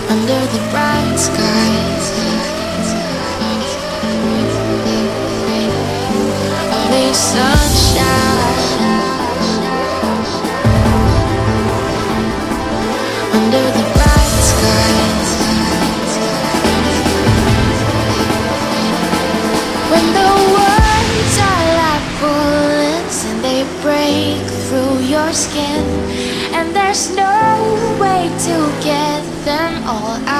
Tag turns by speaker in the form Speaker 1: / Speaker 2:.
Speaker 1: under the bright skies. Only sunshine under the bright skies. When the words are like bullets and they break through your skin, and there's no way to get them all out.